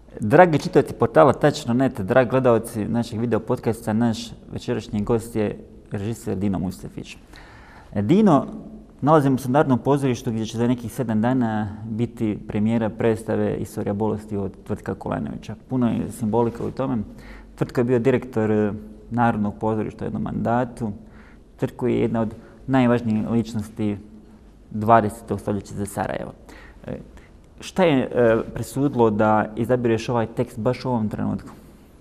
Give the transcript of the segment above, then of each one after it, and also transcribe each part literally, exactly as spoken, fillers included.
Dragi čitavci portala tačno kak net, dragi gledalci našeg video podcasta, naš večerašnji gost je režiser Dino Mustafić. Dino, nalazimo se u Narodnom pozorištu gdje će za nekih sedam dana biti premijera predstave Istorija bolesti od Tvrtka Kulenovića. Puno je simbolika u tome. Tvrtko je bio direktor Narodnog pozorišta u jednom mandatu. Tvrtko je jedna od najvažnijih ličnosti dvadesetog stoljeća za Sarajevo. Šta je e, presudilo da izabireš ovaj tekst baš u ovom trenutku?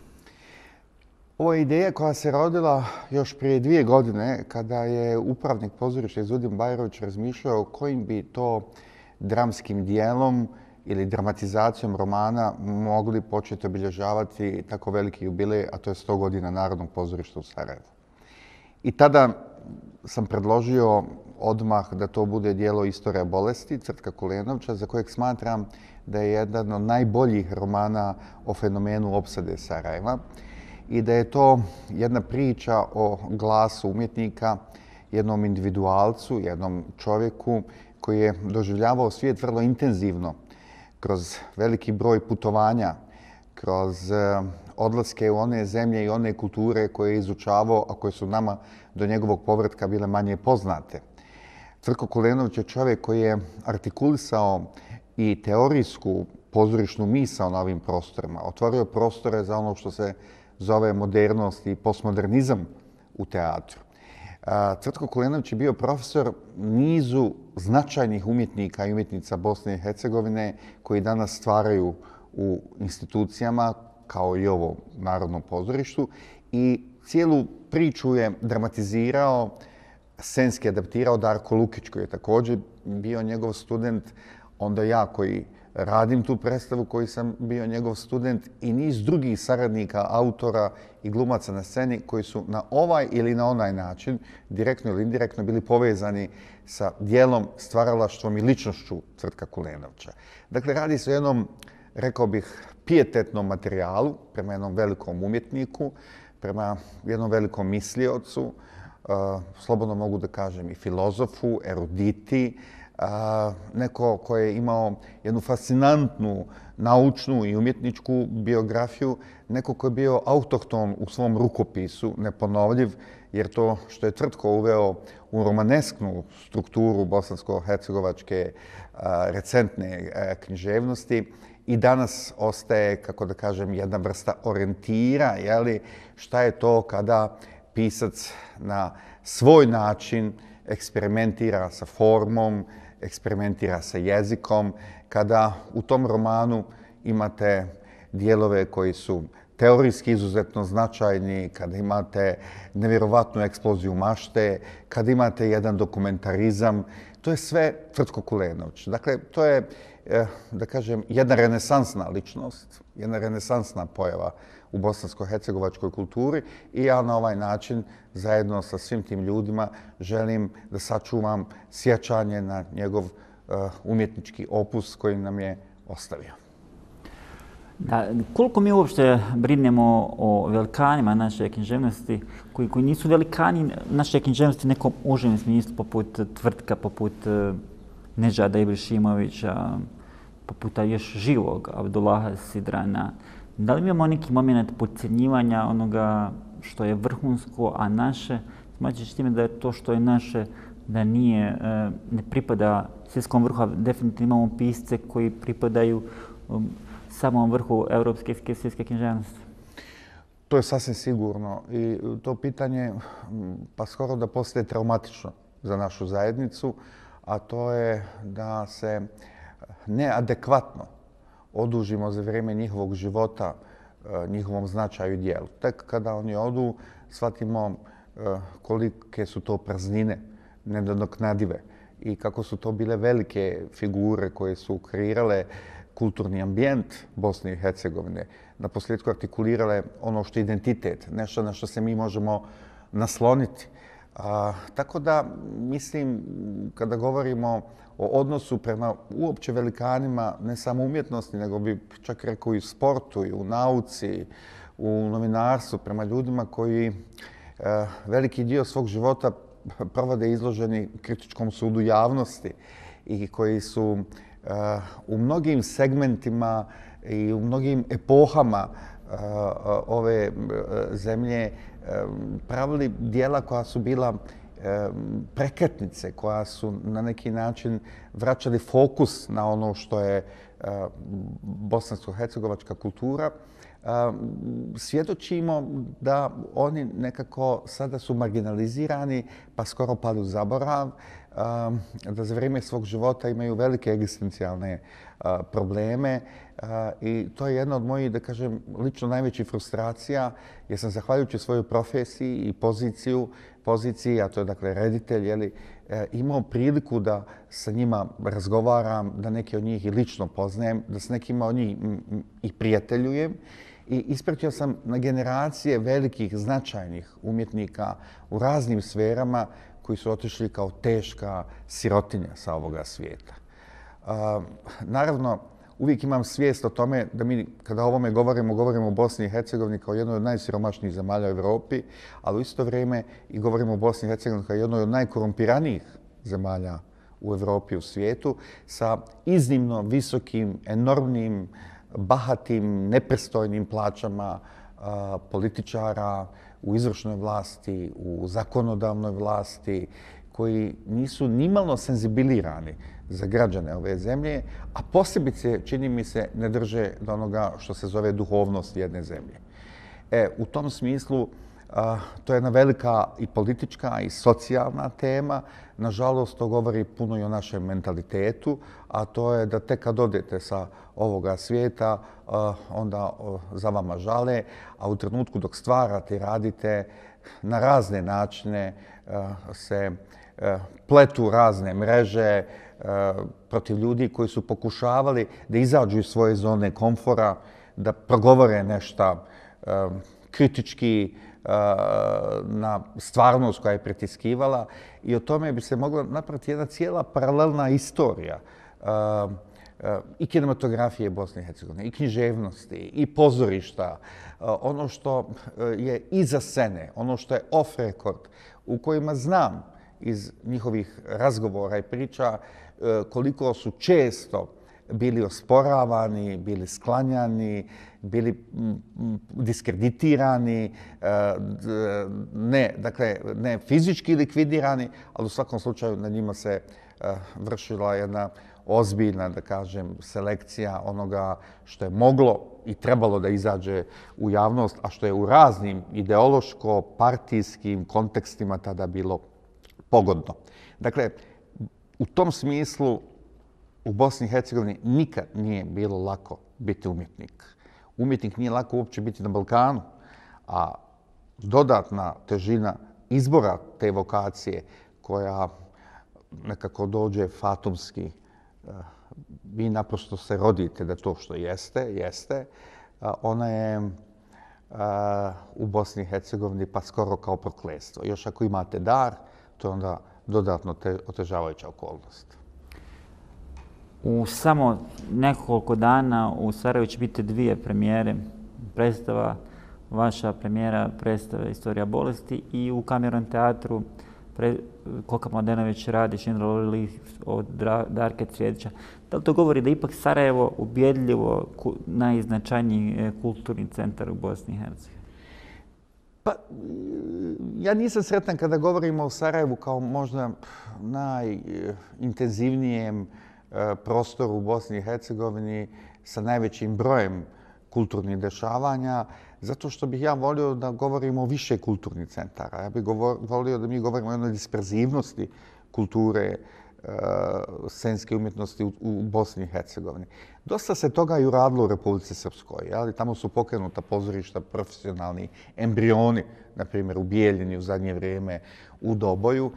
Ovo je ideja koja se rodila još prije dvije godine kada je upravnik pozorišta Izudin Bajrović razmišljao kojim bi to dramskim dijelom ili dramatizacijom romana mogli početi obilježavati tako veliki jubilej, a to je sto godina Narodnog pozorišta u Sarajevu. I tada sam predložio odmah da to bude djelo Istorija bolesti Tvrtka Kulenovića, za kojeg smatram da je jedan od najboljih romana o fenomenu opsade Sarajeva i da je to jedna priča o glasu umjetnika, jednom individualcu, jednom čovjeku koji je doživljavao svijet vrlo intenzivno kroz veliki broj putovanja, kroz odlaske u one zemlje i one kulture koje je izučavao, a koje su nama do njegovog povratka bile manje poznate. Tvrtko Kulenović je čovjek koji je artikulisao i teorijsku pozorišnu misao na ovim prostorima. Otvorio prostore za ono što se zove modernost i postmodernizam u teatru. Tvrtko Kulenović je bio profesor nizu značajnih umjetnika i umjetnica Bosne i Hercegovine koji danas stvaraju u institucijama kao i ovo Narodnom pozorištu i cijelu priču je dramatizirao, scenski adaptirao Darko Lukić koji je također bio njegov student, onda ja koji radim tu predstavu koji sam bio njegov student i niz drugih saradnika, autora i glumaca na sceni koji su na ovaj ili na onaj način, direktno ili indirektno, bili povezani sa dijelom, stvaralaštvom i ličnošću Tvrtka Kulenovića. Dakle, radi se o jednom, rekao bih, pijetetnom materijalu prema jednom velikom umjetniku, prema jednom velikom misliocu, slobodno mogu da kažem i filozofu, eruditi, neko ko je imao jednu fascinantnu naučnu i umjetničku biografiju, neko ko je bio autohton u svom rukopisu, neponovljiv, jer to što je Tvrtko uveo u romanesknu strukturu bosansko-hercegovačke recentne književnosti i danas ostaje, kako da kažem, jedna vrsta orijentira, jeli, šta je to kada pisac na svoj način eksperimentira sa formom, eksperimentira sa jezikom, kada u tom romanu imate dijelove koji su teorijski izuzetno značajni, kada imate nevjerovatnu eksploziju mašte, kada imate jedan dokumentarizam. To je sve Tvrtko Kulenović. Dakle, to je, da kažem, jedna renesansna ličnost, jedna renesansna pojava u bosansko-hercegovačkoj kulturi i ja na ovaj način zajedno sa svim tim ljudima želim da sačuvam sjećanje na njegov uh, umjetnički opus koji nam je ostavio. Da, koliko mi uopšte brinemo o velikanima naše književnosti koji, koji nisu velikani naše književnosti u nekom užem smislu, poput Tvrtka, poput uh, Nežada Ibrešimovića, poput još živog Abdullaha Sidrana. Da li imamo neki moment podcjenjivanja onoga što je vrhunsko, a naše, smatraš time da je to što je naše, da nije, ne pripada svjetskom vrhu, a definitivno imamo pisce koji pripadaju samom vrhu evropske i svjetske književnosti? To je sasvim sigurno i to pitanje pa skoro da postaje traumatično za našu zajednicu, a to je da se neadekvatno odužimo za vrijeme njihovog života, njihovom značaju i dijelu. Tek kada oni odu, shvatimo kolike su to praznine nenadoknadive i kako su to bile velike figure koje su kreirale kulturni ambijent Bosne i Hercegovine, na posljedku artikulirale ono što je identitet, nešto na što se mi možemo nasloniti. A, tako da, mislim, kada govorimo o odnosu prema uopće velikanima, ne samo umjetnosti, nego bi čak rekao i u sportu, i u nauci, u novinarstvu, prema ljudima koji e, veliki dio svog života provode izloženi kritičkom sudu javnosti i koji su u mnogim segmentima i u mnogim epohama ove zemlje pravili dijela koja su bila prekretnice, koja su na neki način vraćali fokus na ono što je bosansko-hercegovačka kultura. Svjedočimo da oni nekako sada su marginalizirani pa skoro pali u zaborav, da za vrijeme svog života imaju velike egzistencijalne probleme i to je jedna od mojih, da kažem, lično najvećih frustracija, jer sam zahvaljujući svojoj profesiji i poziciju, poziciji, a to je dakle reditelj, jeli, imao priliku da sa njima razgovaram, da neke od njih i lično poznajem, da s nekima od njih i prijateljujem. I ispratio sam na generacije velikih, značajnih umjetnika u raznim sferama koji su otišli kao teška sirotinja sa ovoga svijeta. Naravno, uvijek imam svijest o tome da mi, kada o ovome govorimo, govorimo o Bosni i Hercegovini kao jednoj od najsiromašnijih zemalja u Europi, ali u isto vrijeme i govorimo o Bosni i Hercegovini kao jednoj od najkorumpiranijih zemalja u Europi i u svijetu, sa iznimno visokim, enormnim, bahatim, nepristojnim plaćama političara u izvršnoj vlasti, u zakonodavnoj vlasti, koji nisu nimalo senzibilirani za građane ove zemlje, a posebice, čini mi se, ne drže do onoga što se zove duhovnost jedne zemlje. E, u tom smislu, a, to je jedna velika i politička i socijalna tema. Nažalost, to govori puno i o našem mentalitetu, a to je da tek kad odete sa ovoga svijeta, a, onda a, za vama žale, a u trenutku dok stvarate i radite na razne načine a, se a, pletu razne mreže protiv ljudi koji su pokušavali da izađu iz svoje zone komfora, da progovore nešto kritički na stvarnost koja je pritiskivala i o tome bi se mogla napraviti jedna cijela paralelna istorija i kinematografije Bosne i Hercegovine, i književnosti, i pozorišta, ono što je iza scene, ono što je off record, u kojima znam iz njihovih razgovora i priča koliko su često bili osporavani, bili sklanjani, bili diskreditirani, ne, dakle, ne fizički likvidirani, ali u svakom slučaju na njima se vršila jedna ozbiljna, da kažem, selekcija onoga što je moglo i trebalo da izađe u javnost, a što je u raznim ideološko-partijskim kontekstima tada bilo pogodno. Dakle, u tom smislu u Bosni i Hercegovini nikad nije bilo lako biti umjetnik. Umjetnik nije lako uopće biti na Balkanu, a dodatna težina izbora te vokacije koja nekako dođe fatumski, vi naprosto se rodite da to što jeste, jeste, ona je u Bosni i Hercegovini pa skoro kao prokletstvo. Još ako imate dar, to je onda dodatno otežavajuća okolnost. U samo nekoliko dana u Sarajevu će biti dvije premijere predstava. Vaša premijera predstave Istorija bolesti i u Kamernom teatru Koka Mladenović radi Schindlerov List od Darke Cvjetića. Da li to govori da ipak Sarajevo ubjedljivo najznačajniji kulturni centar u Bosni i Hercegovini? Pa, ja nisam sretan kada govorimo o Sarajevu kao možda najintenzivnijem prostoru u Bosni i Hercegovini sa najvećim brojem kulturnih dešavanja, zato što bih ja volio da govorimo o više kulturnih centara. Ja bih volio da mi govorimo o jednoj disperzivnosti kulture, scenske umjetnosti u Bosni i Hercegovini. Dosta se toga i uradilo u Republici Srpskoj, ali tamo su pokrenuta pozorišta, profesionalni embrioni, na primjer u Bijeljini u zadnje vrijeme, u Doboju.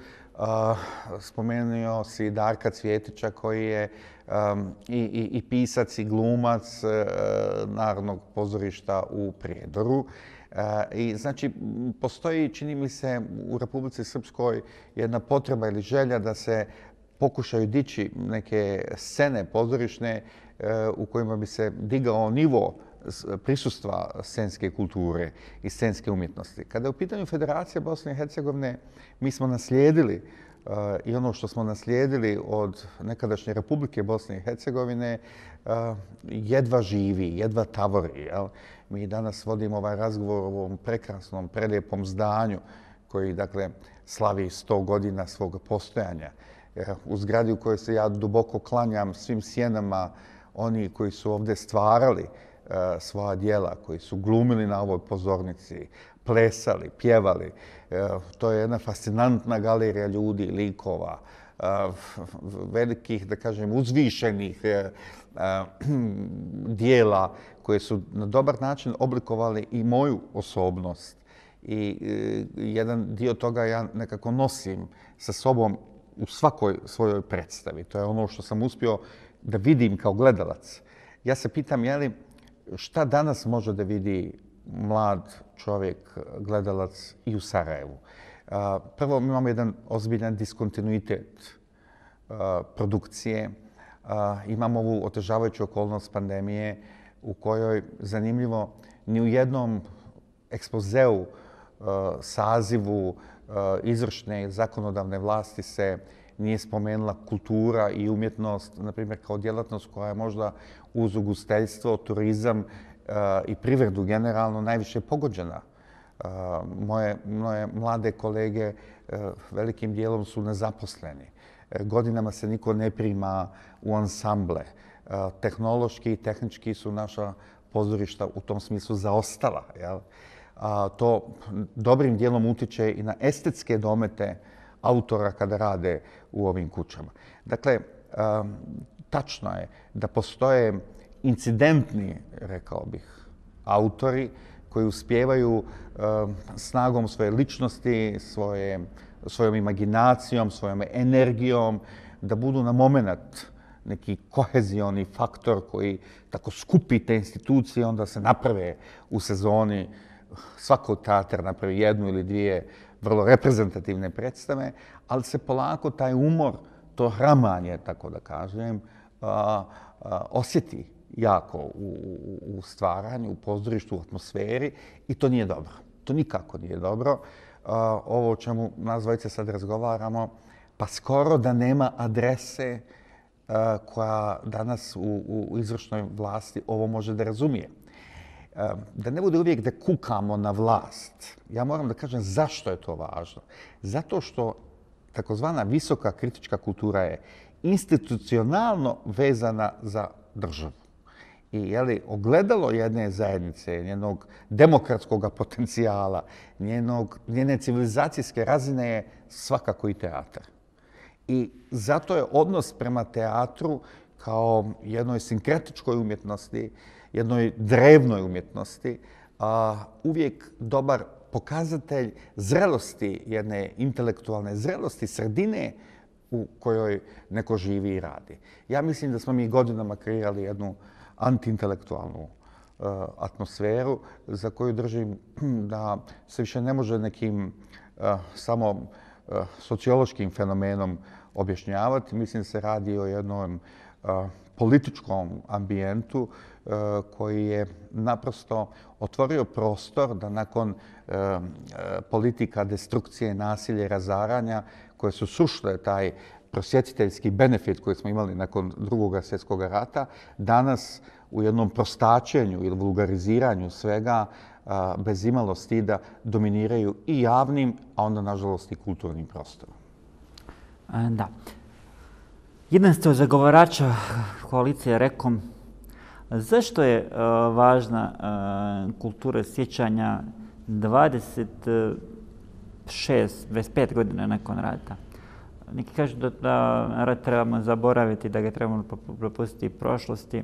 Spomenuo si Darka Cvjetića koji je i, i, i pisac i glumac Narodnog pozorišta u Prijedoru. I znači, postoji, čini mi se, u Republici Srpskoj jedna potreba ili želja da se pokušaju dići neke scene pozorišne u kojima bi se digao nivo prisustva scenske kulture i scenske umjetnosti. Kada je u pitanju Federacija Bosne i Hercegovine, mi smo naslijedili i ono što smo naslijedili od nekadašnje Republike Bosne i Hercegovine jedva živi, jedva tavori. Jel? Mi danas vodimo ovaj razgovor o ovom prekrasnom, prelijepom zdanju koji, dakle, slavi sto godina svog postojanja. U zgradi u kojoj se ja duboko klanjam svim sjenama oni koji su ovdje stvarali svoja djela, koji su glumili na ovoj pozornici, plesali, pjevali. To je jedna fascinantna galerija ljudi, likova, velikih, da kažem, uzvišenih dijela koje su na dobar način oblikovali i moju osobnost. I jedan dio toga ja nekako nosim sa sobom u svakoj svojoj predstavi. To je ono što sam uspio da vidim kao gledalac. Ja se pitam, je li, šta danas može da vidi mlad čovjek, gledalac i u Sarajevu? Prvo, mi imamo jedan ozbiljan diskontinuitet produkcije. Imamo ovu otežavajuću okolnost pandemije u kojoj, zanimljivo, ni u jednom ekspozeu, sazivu izvršne zakonodavne vlasti se nije spomenula kultura i umjetnost, na primjer, kao djelatnost koja je možda uz ugostiteljstvo, turizam i privredu generalno najviše pogođena. Moje, moje mlade kolege velikim dijelom su nezaposleni. Godinama se niko ne prima u ansamble. Tehnološki i tehnički su naša pozorišta u tom smislu zaostala. Jel? A to dobrim dijelom utiče i na estetske domete autora kada rade u ovim kućama. Dakle, tačno je da postoje incidentni, rekao bih, autori koji uspijevaju snagom svoje ličnosti, svoje, svojom imaginacijom, svojom energijom da budu na moment neki kohezioni faktor koji tako skupi te institucije, onda se naprave u sezoni. Svako teatar napravi jednu ili dvije vrlo reprezentativne predstave, ali se polako taj umor, to hramanje, tako da kažem, a, a, osjeti jako u, u stvaranju, u pozorištu, u atmosferi i to nije dobro. To nikako nije dobro. A, ovo o čemu nas dvojice sad razgovaramo, pa skoro da nema adrese a, koja danas u, u izvršnoj vlasti ovo može da razumije. Da ne bude uvijek da kukamo na vlast, ja moram da kažem zašto je to važno. Zato što takozvana visoka kritička kultura je institucionalno vezana za državu. I jeli, ogledalo jedne zajednice, njenog demokratskog potencijala, njenog, njene civilizacijske razine je svakako i teatar. I zato je odnos prema teatru kao jednoj sinkretičkoj umjetnosti, jednoj drevnoj umjetnosti, a, uvijek dobar pokazatelj zrelosti, jedne intelektualne zrelosti, sredine u kojoj neko živi i radi. Ja mislim da smo mi godinama kreirali jednu antiintelektualnu uh, atmosferu za koju držim da se više ne može nekim uh, samo uh, sociološkim fenomenom objašnjavati. Mislim da se radi o jednom uh, političkom ambijentu uh, koji je naprosto otvorio prostor da nakon uh, politika destrukcije, nasilja i razaranja koje su sušle taj prosvjetiteljski benefit koji smo imali nakon drugog svjetskog rata, danas u jednom prostačenju ili vulgariziranju svega a, bez imalo stida dominiraju i javnim, a onda nažalost i kulturnim prostorom. Da. Jedan ste od zagovarača koalicije Rekom. Zašto je a, važna a, kultura sjećanja dvadeset šest, dvadeset pet godina nakon rata? Neki kažu da, da rat trebamo zaboraviti, da ga trebamo propustiti u prošlosti.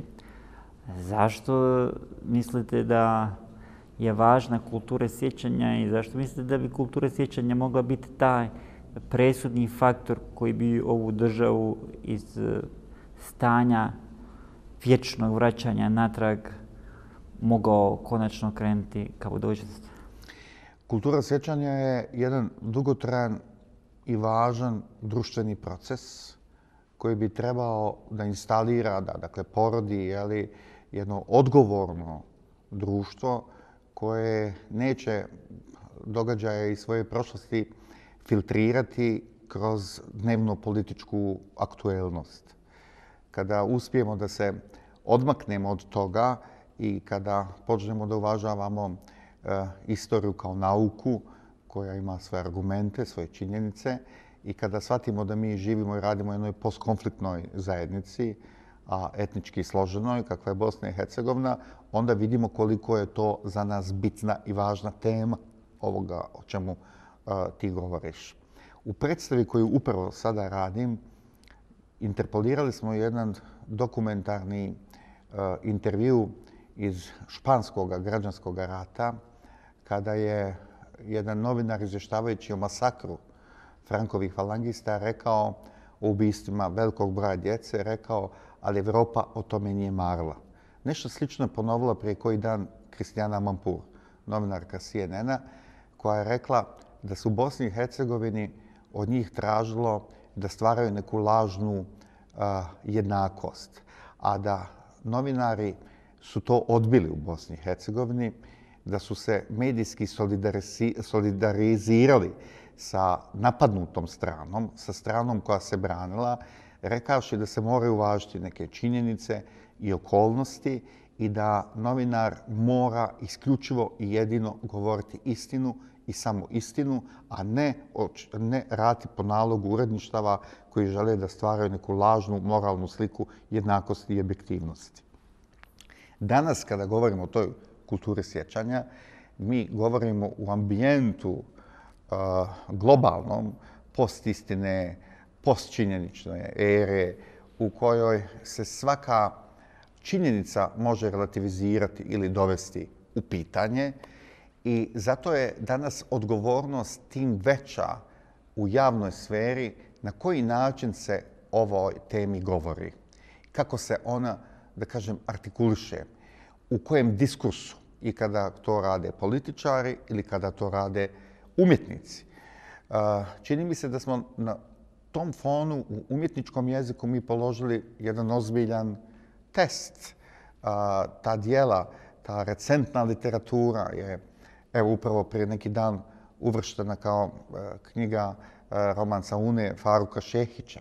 Zašto mislite da je važna kultura sjećanja i zašto mislite da bi kultura sjećanja mogla biti taj presudni faktor koji bi ovu državu iz stanja vječnog vraćanja natrag mogao konačno krenuti ka budućnosti? Kultura sjećanja je jedan dugotrajan i važan društveni proces koji bi trebao da instalira, da dakle porodi jeli, jedno odgovorno društvo koje neće događaje iz svoje prošlosti filtrirati kroz dnevno političku aktuelnost. Kada uspijemo da se odmaknemo od toga i kada počnemo da uvažavamo e, istoriju kao nauku koja ima svoje argumente, svoje činjenice i kada shvatimo da mi živimo i radimo u jednoj postkonfliktnoj zajednici, a etnički složenoj, kakva je Bosna i Hercegovina, onda vidimo koliko je to za nas bitna i važna tema ovoga o čemu uh, ti govoriš. U predstavi koju upravo sada radim, interpolirali smo jedan dokumentarni uh, intervju iz španskog građanskog rata, kada je jedan novinar izvještavajući o masakru Frankovih falangista rekao o ubistvima velikog broja djece, rekao, ali Evropa o tome nije marila. Nešto slično je ponovila prije koji dan Kristijana Mampur, novinarka C N N-a, koja je rekla da se u Bosni i Hercegovini od njih tražilo da stvaraju neku lažnu uh, jednakost, a da novinari su to odbili u Bosni i Hercegovini, da su se medijski solidarizirali sa napadnutom stranom, sa stranom koja se branila, rekavši da se moraju uvažiti neke činjenice i okolnosti i da novinar mora isključivo i jedino govoriti istinu i samo istinu, a ne, ne raditi po nalogu uredništava koji žele da stvaraju neku lažnu moralnu sliku jednakosti i objektivnosti. Danas, kada govorimo o toj kulturi sjećanja, mi govorimo u ambijentu uh, globalnom, postistine, postčinjenične ere u kojoj se svaka činjenica može relativizirati ili dovesti u pitanje i zato je danas odgovornost tim veća u javnoj sferi na koji način se o ovoj temi govori, kako se ona, da kažem, artikuliše, u kojem diskursu i kada to rade političari ili kada to rade umjetnici. Čini mi se da smo na tom fonu u umjetničkom jeziku mi položili jedan ozbiljan test. Ta dijela, ta recentna literatura je evo upravo prije neki dan uvrštena kao knjiga romanca Une Faruka Šehića.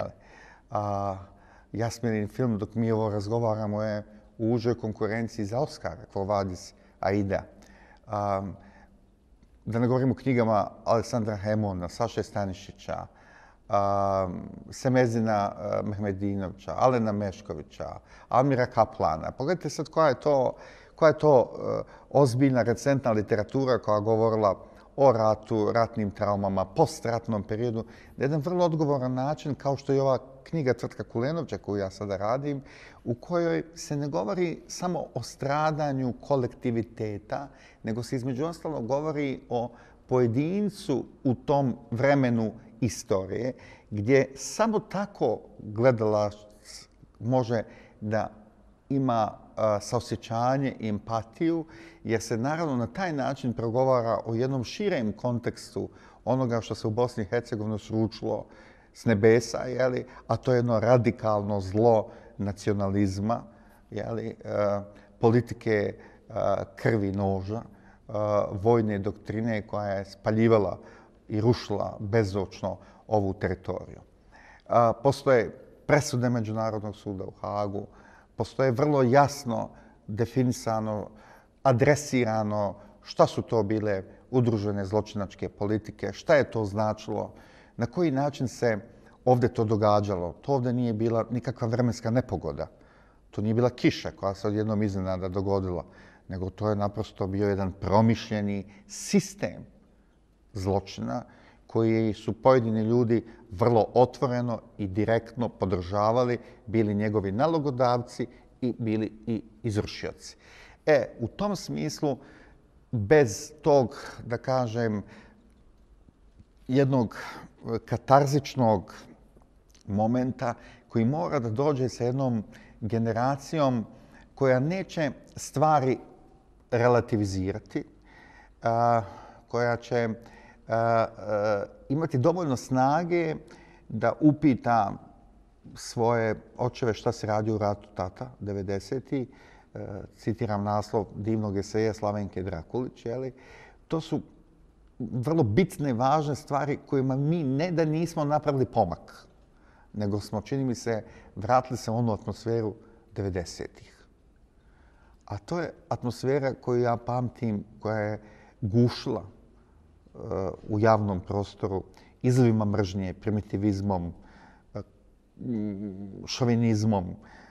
Jasminin film, dok mi ovo razgovaramo, je u užoj konkurenciji za Oscara, Quo Vadis Aida. Um, da ne govorimo o knjigama Aleksandra Hemona, Saše Stanišića, um, Semezina uh, Mehmedinovića, Alena Meškovića, Amira Kaplana. Pogledajte sad koja je to, koja je to uh, ozbiljna, recentna literatura koja je govorila o ratu, ratnim traumama, postratnom periodu, na jedan vrlo odgovoran način, kao što je ova knjiga Tvrtka Kulenovća koju ja sada radim, u kojoj se ne govori samo o stradanju kolektiviteta, nego se između ostalog govori o pojedincu u tom vremenu istorije, gdje samo tako gledalac može da ima saosjećanje i empatiju, jer se naravno na taj način progovara o jednom širem kontekstu onoga što se u Bosni i Hercegovini sručilo s nebesa, jeli, a to je jedno radikalno zlo nacionalizma, jeli, politike krvi noža, vojne doktrine koja je spaljivala i rušila bezočno ovu teritoriju. Postoje presude Međunarodnog suda u Hagu, postoje vrlo jasno definisano, adresirano šta su to bile udružene zločinačke politike, šta je to značilo, na koji način se ovdje to događalo. To ovdje nije bila nikakva vremenska nepogoda. To nije bila kiša koja se odjednom iznenada dogodila, nego to je naprosto bio jedan promišljeni sistem zločina koji su pojedini ljudi vrlo otvoreno i direktno podržavali, bili njegovi nalogodavci i bili i izvršioci. E, u tom smislu, bez tog, da kažem, jednog katarzičnog momenta koji mora da dođe sa jednom generacijom koja neće stvari relativizirati, a, koja će a, a, imati dovoljno snage da upita svoje očeve šta se radi u ratu tata, devedesetih. Citiram naslov divnog eseja Slavenke Drakulić. Jeli? To su vrlo bitne i važne stvari kojima mi ne da nismo napravili pomak, nego smo, čini mi se, vratili se u onu atmosferu devedesetih. A to je atmosfera koju ja pamtim, koja je gušila u javnom prostoru izlivima mržnje, primitivizmom, šovinizmom,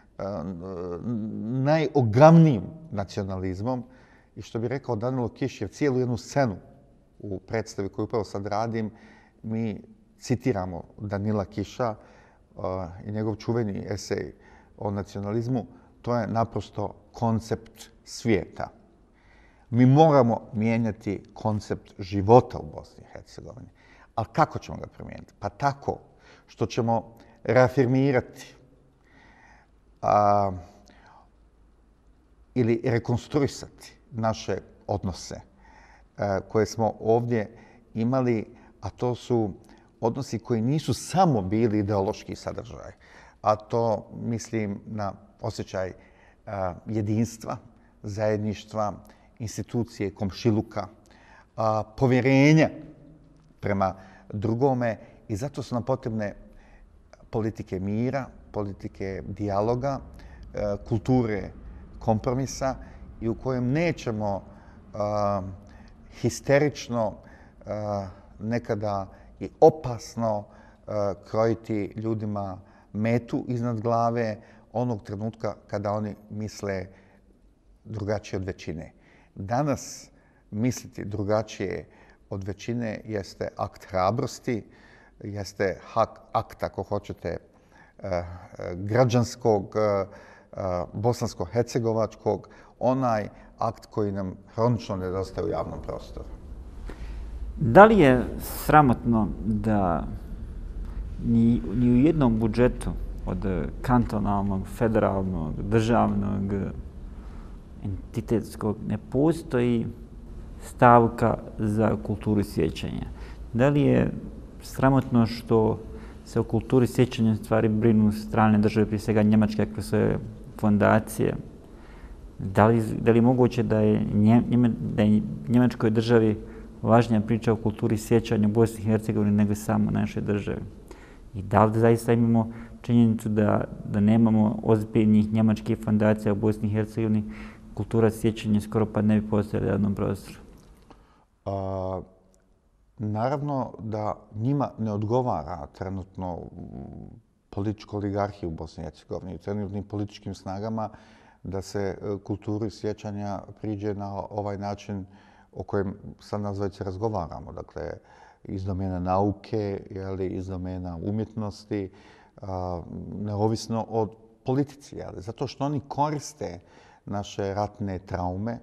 najogavnijim nacionalizmom. I što bi rekao Danilo Kiš, jer cijelu jednu scenu u predstavi koju upravo sad radim, mi citiramo Danila Kiša i njegov čuveni esej o nacionalizmu. To je naprosto koncept svijeta. Mi moramo mijenjati koncept života u Bosni i Hercegovini. Ali kako ćemo ga promijeniti? Pa tako što ćemo reafirmirati a, ili rekonstruisati naše odnose a, koje smo ovdje imali, a to su odnosi koji nisu samo bili ideološki sadržaj, a to mislim na osjećaj a, jedinstva, zajedništva, institucije, komšiluka, a, povjerenja prema drugome, i zato su nam potrebne politike mira, politike dijaloga, e, kulture kompromisa i u kojem nećemo a, histerično, a, nekada i opasno a, krojiti ljudima metu iznad glave onog trenutka kada oni misle drugačije od većine. Danas misliti drugačije od većine jeste akt hrabrosti, jeste akt, ako hoćete, građanskog, bosansko-hercegovačkog, onaj akt koji nam hronično nedostaje u javnom prostoru. Da li je sramotno da ni, ni u jednom budžetu od kantonalnog, federalnog, državnog, entitetskog ne postoji stavka za kulturu sjećanja? Da li je sramotno što se o kulturi sjećanja stvari brinu strane države, prije svega Njemačke kroz svoje fondacije? Da li, da li je moguće da je, Njeme, da je Njemačkoj državi važnija priča o kulturi sjećanja u Bosni i Hercegovini nego samo našoj državi? I da li zaista imamo činjenicu da, da nemamo ozbiljnih njemačkih fondacija u Bosni i Hercegovini, kultura sjećanja skoro pa ne bi postojala u jednom prostoru? A, naravno da njima ne odgovara trenutno politička oligarhija u Bosni i Hercegovini, trenutnim političkim snagama da se kulturi sjećanja priđe na ovaj način o kojem sad nas dvojica razgovaramo. Dakle, iz domena nauke, jeli, iz domena umjetnosti, a, neovisno od politici. Jeli, zato što oni koriste naše ratne traume,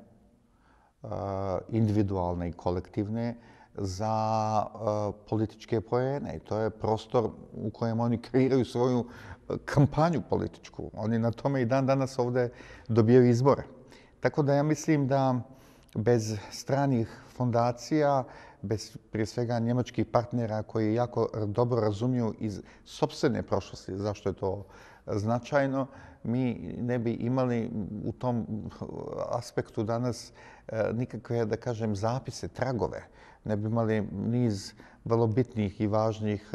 a, individualne i kolektivne, za a, političke poene. I to je prostor u kojem oni kreiraju svoju kampanju političku. Oni na tome i dan danas ovdje dobijaju izbore. Tako da ja mislim da bez stranih fondacija, bez prije svega njemačkih partnera koji jako dobro razumiju iz sopstvene prošlosti zašto je to značajno, mi ne bi imali u tom aspektu danas nikakve, da kažem, zapise, tragove. Ne bi imali niz vrlo bitnih i važnih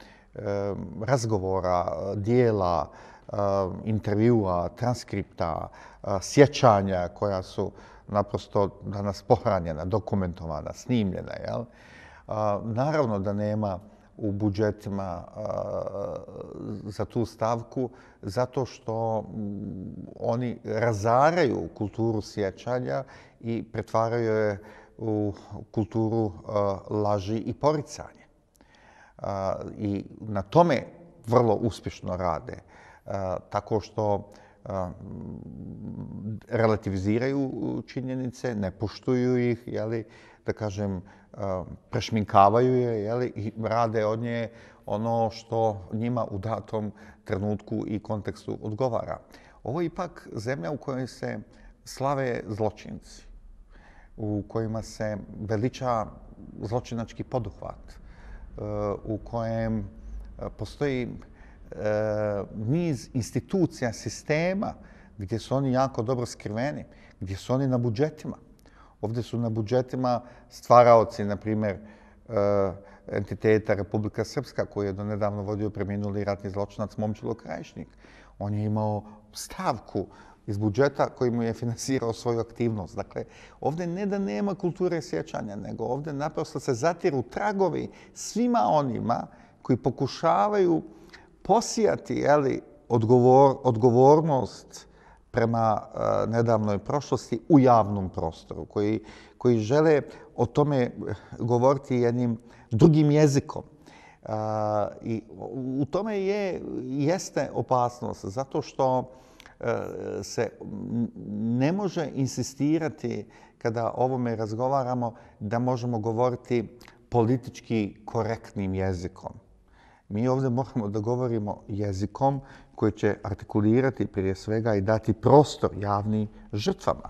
razgovora, dijela, intervjua, transkripta, sjećanja koja su naprosto danas pohranjena, dokumentovana, snimljena. Jel? Naravno da nema u budžetima za tu stavku, zato što oni razaraju kulturu sjećanja i pretvaraju je u kulturu laži i poricanja. I na tome vrlo uspješno rade, tako što relativiziraju činjenice, ne poštuju ih, jeli, da kažem, prešminkavaju je, jeli, i rade od nje ono što njima u datom trenutku i kontekstu odgovara. Ovo je ipak zemlja u kojoj se slave zločinci, u kojima se veliča zločinački poduhvat, u kojem postoji niz institucija, sistema gdje su oni jako dobro skriveni, gdje su oni na budžetima, Ovdje su na budžetima stvaraoci, na primjer, entiteta Republika Srpska, koji je donedavno vodio preminuli ratni zločinac Momčilo Krajišnik. On je imao stavku iz budžeta koji mu je finansirao svoju aktivnost. Dakle, ovdje ne da nema kulture sjećanja, nego ovdje naprosto se zatiru tragovi svima onima koji pokušavaju posijati jeli, odgovor, odgovornost prema uh, nedavnoj prošlosti u javnom prostoru, koji, koji žele o tome govoriti jednim drugim jezikom. Uh, I u tome je, jeste opasnost, zato što uh, se ne može insistirati kada o ovome razgovaramo da možemo govoriti politički korektnim jezikom. Mi ovdje moramo da govorimo jezikom koji će artikulirati prije svega i dati prostor javnim žrtvama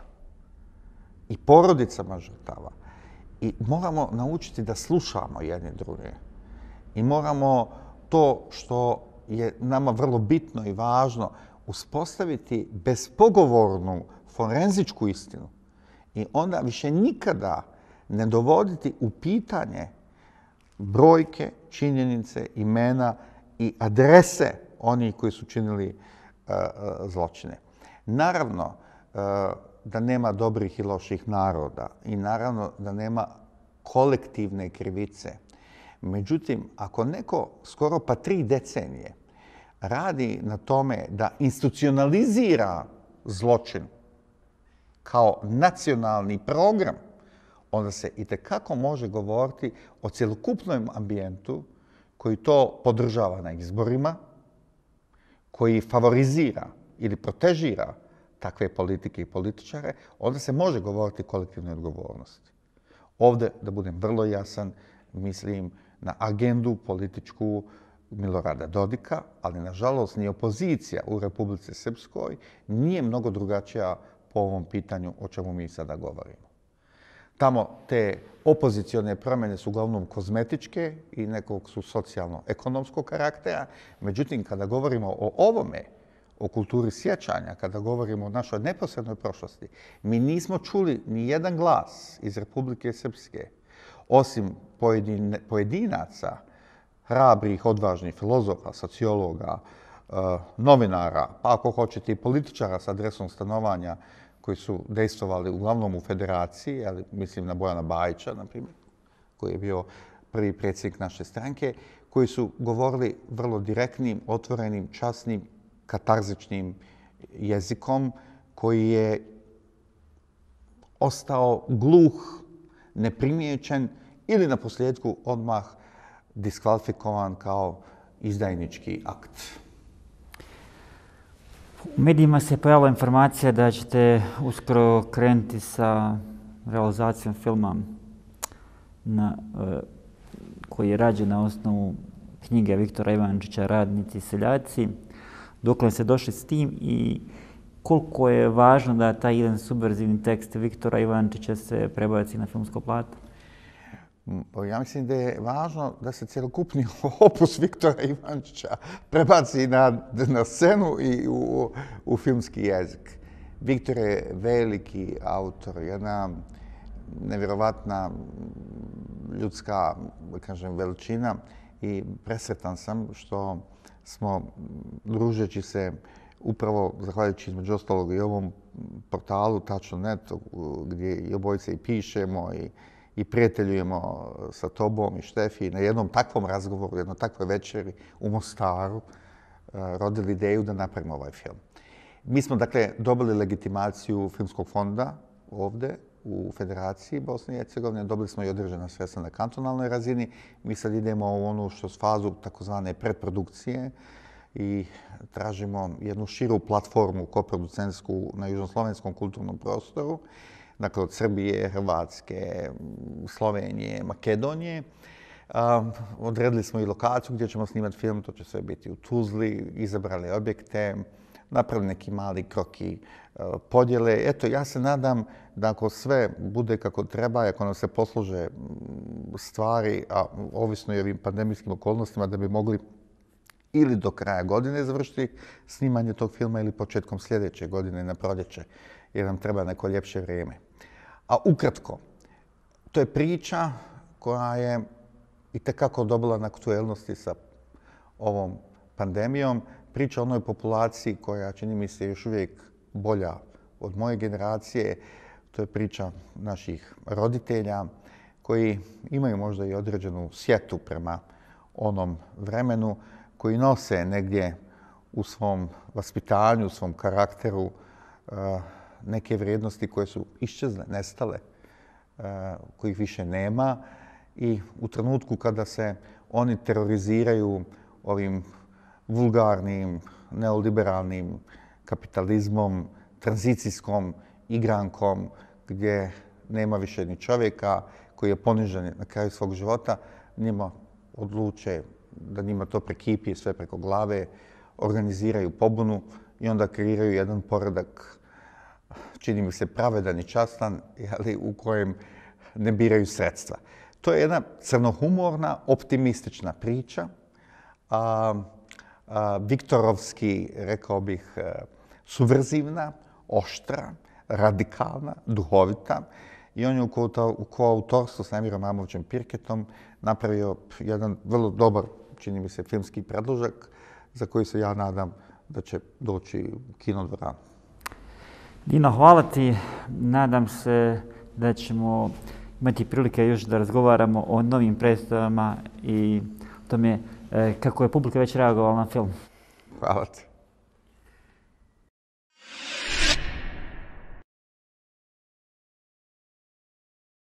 i porodicama žrtava. I moramo naučiti da slušamo jedni druge. I moramo to što je nama vrlo bitno i važno uspostaviti bespogovornu forenzičku istinu i onda više nikada ne dovoditi u pitanje brojke, činjenice, imena i adrese onih koji su činili uh, zločine. Naravno uh, da nema dobrih i loših naroda i naravno da nema kolektivne krivice. Međutim, ako neko skoro pa tri decenije radi na tome da institucionalizira zločin kao nacionalni program, onda se itekako može govoriti o cjelokupnom ambijentu koji to podržava na izborima, koji favorizira ili protežira takve politike i političare, onda se može govoriti o kolektivnoj odgovornosti. Ovdje, da budem vrlo jasan, mislim na agendu političku Milorada Dodika, ali nažalost ni opozicija u Republici Srpskoj nije mnogo drugačija po ovom pitanju o čemu mi sada govorimo. Tamo te opozicione promjene su uglavnom kozmetičke i nekog su socijalno-ekonomskog karaktera. Međutim, kada govorimo o ovome, o kulturi sjećanja, kada govorimo o našoj neposrednoj prošlosti, mi nismo čuli ni jedan glas iz Republike Srpske, osim pojedine, pojedinaca, hrabrih, odvažnih filozofa, sociologa, novinara, pa ako hoćete i političara s adresom stanovanja, koji su dejstvovali uglavnom u federaciji, ali mislim na Bojana Bajića, na primjer, koji je bio prvi predsjednik naše stranke, koji su govorili vrlo direktnim, otvorenim, časnim, katarzičnim jezikom, koji je ostao gluh, neprimjećen ili na posljedku odmah diskvalifikovan kao izdajnički akt. U medijima se pojavila informacija da ćete uskoro krenuti sa realizacijom filma na, koji je rađen na osnovu knjige Viktora Ivančića Radnici i seljaci. Dokle ste došli s tim i koliko je važno da taj jedan subverzivni tekst Viktora Ivančića se prebaci na filmsko platno? Ja mislim da je važno da se cjelokupni opus Viktora Ivančića prebaci na, na scenu i u, u filmski jezik. Viktor je veliki autor, jedna nevjerovatna ljudska, kažem, veličina i presretan sam što smo, družeći se upravo, zahvaljujući između ostalog i ovom portalu tačno net, gdje i obojice i pišemo i i prijateljujemo sa tobom i Štefi na jednom takvom razgovoru, jednoj takvoj večeri u Mostaru, rodili ideju da napravimo ovaj film. Mi smo, dakle, dobili legitimaciju Filmskog fonda ovdje u Federaciji Bosne i Hercegovine. Dobili smo i određena sredstva na kantonalnoj razini. Mi sad idemo u onu što s fazu takozvane predprodukcije i tražimo jednu širu platformu koproducentsku na južnoslovenskom kulturnom prostoru. Dakle, od Srbije, Hrvatske, Slovenije, Makedonije. Um, odredili smo i lokaciju gdje ćemo snimati film, to će sve biti u Tuzli, izabrali objekte, napravili neki mali kroki uh, podjele. Eto, ja se nadam da ako sve bude kako treba i ako nam se poslože stvari, a ovisno i ovim pandemijskim okolnostima, da bi mogli ili do kraja godine završiti snimanje tog filma ili početkom sljedeće godine na proljeće, jer nam treba neko ljepše vrijeme. A ukratko, to je priča koja je itekako dobila na aktuelnosti sa ovom pandemijom. Priča o onoj populaciji koja, čini mi se, još uvijek bolja od moje generacije. To je priča naših roditelja koji imaju možda i određenu sjetu prema onom vremenu, koji nose negdje u svom vaspitanju, u svom karakteru neke vrijednosti koje su iščezle, nestale, kojih više nema. I u trenutku kada se oni teroriziraju ovim vulgarnim, neoliberalnim kapitalizmom, tranzicijskom igrankom gdje nema više ni čovjeka koji je ponižen na kraju svog života, njima odluče da njima to prekipi sve preko glave, organiziraju pobunu i onda kreiraju jedan poredak, čini mi se pravedan i častan, ali u kojem ne biraju sredstva. To je jedna crnohumorna, optimistična priča, a, a, viktorovski, rekao bih, subverzivna, oštra, radikalna, duhovita. I on je u koautorstvu s Emirom Amovićem Pirketom napravio jedan vrlo dobar, čini mi se, filmski predložak za koji se ja nadam da će doći u kinodvoranu. Dino, hvala ti. Nadam se da ćemo imati prilike još da razgovaramo o novim predstavama i tome kako je publika već reagovala na film. Hvala ti.